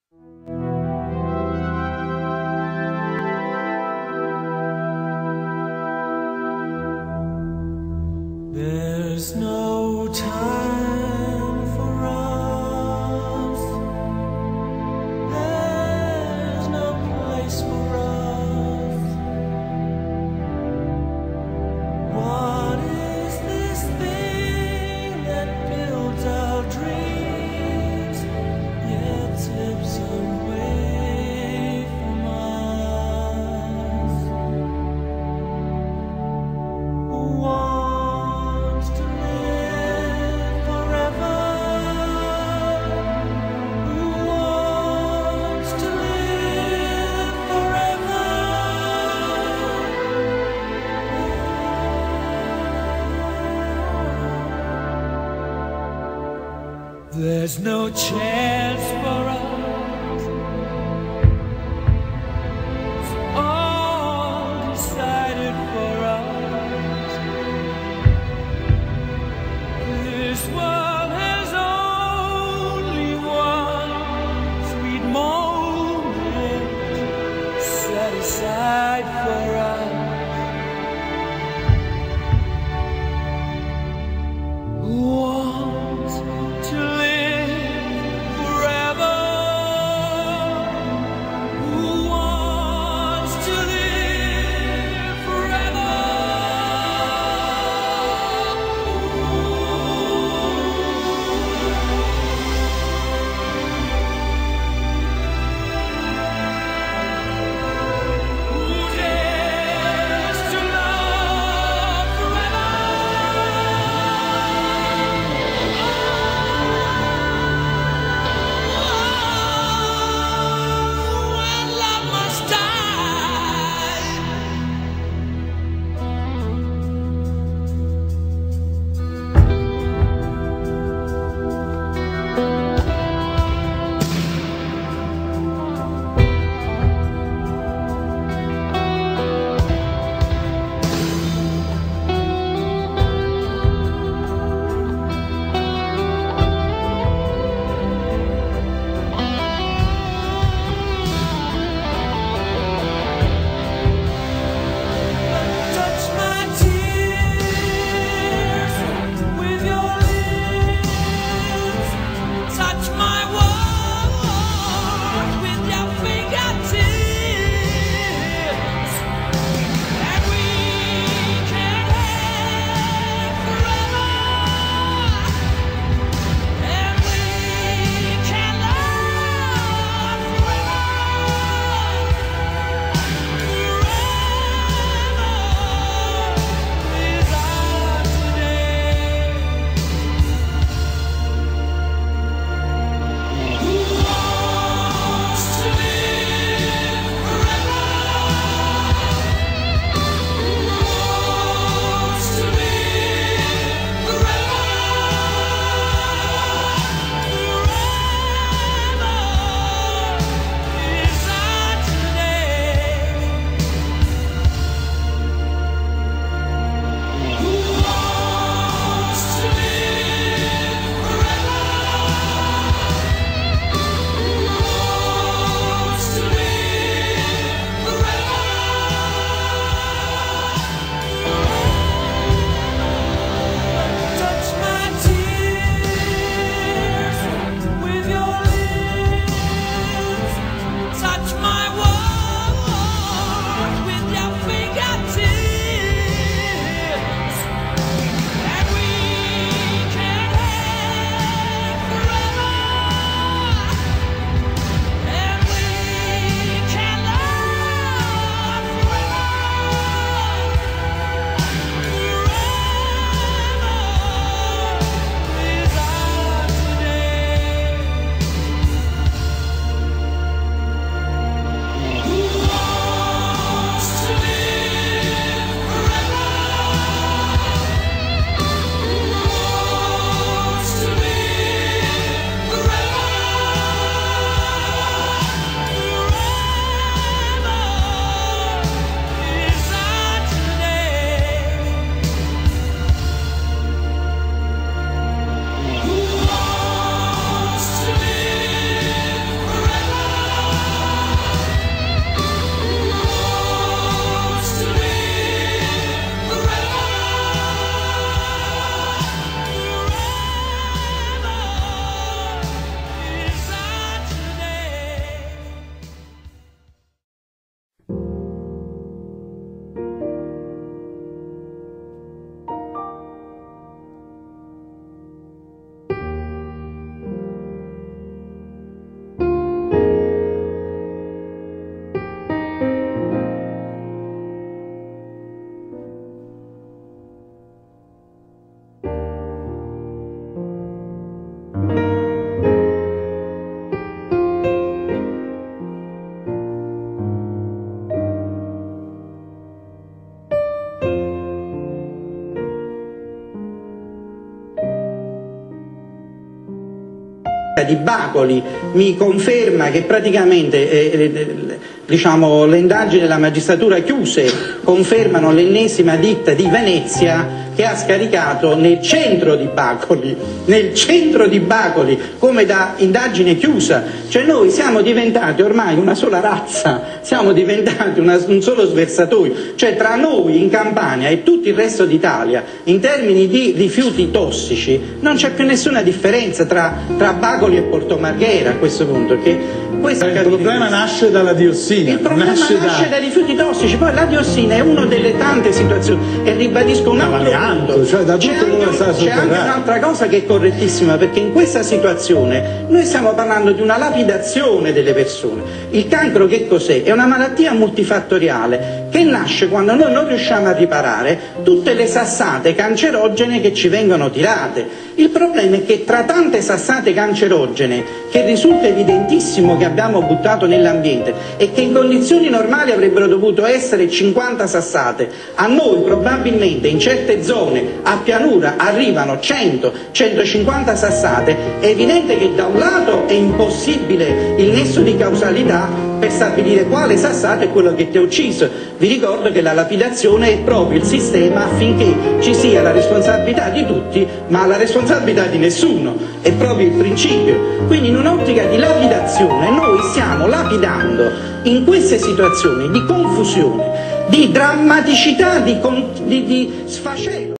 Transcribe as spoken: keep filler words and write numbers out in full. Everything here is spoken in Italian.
There's no time for us. There's no place for us. What is this thing that builds our dreams, yet slips away from us? What There's no chance for us. It's all decided for us. This world has only one sweet moment set aside for us. Want to live forever. di Bacoli mi conferma che praticamente eh, diciamo, le indagini della magistratura chiuse confermano l'ennesima ditta di Venezia che ha scaricato nel centro di Bacoli, nel centro di Bacoli, come da indagine chiusa. Cioè noi siamo diventati ormai una sola razza, siamo diventati una, un solo sversatoio, cioè tra noi in Campania e tutto il resto d'Italia in termini di rifiuti tossici non c'è più nessuna differenza tra, tra Bacoli e Porto Marghera a questo punto. Che questo il problema nasce dalla diossina. Il problema nasce, nasce da... dai rifiuti tossici, poi la diossina è una delle tante situazioni e ribadisco un altro punto. Cioè, da c'è anche, c'è anche un'altra cosa che è correttissima, perché in questa situazione noi stiamo parlando di una lapidazione delle persone. Il cancro che cos'è? È una malattia multifattoriale che nasce quando noi non riusciamo a riparare tutte le sassate cancerogene che ci vengono tirate. Il problema è che tra tante sassate cancerogene, che risulta evidentissimo che abbiamo buttato nell'ambiente e che in condizioni normali avrebbero dovuto essere cinquanta sassate, a noi probabilmente in certe zone a pianura arrivano cento centocinquanta sassate, è evidente che da un lato è impossibile il nesso di causalità per stabilire quale sassato è quello che ti ha ucciso. Vi ricordo che la lapidazione è proprio il sistema affinché ci sia la responsabilità di tutti, ma la responsabilità di nessuno, è proprio il principio. Quindi in un'ottica di lapidazione noi stiamo lapidando in queste situazioni di confusione, di drammaticità, di, di, di sfacelo.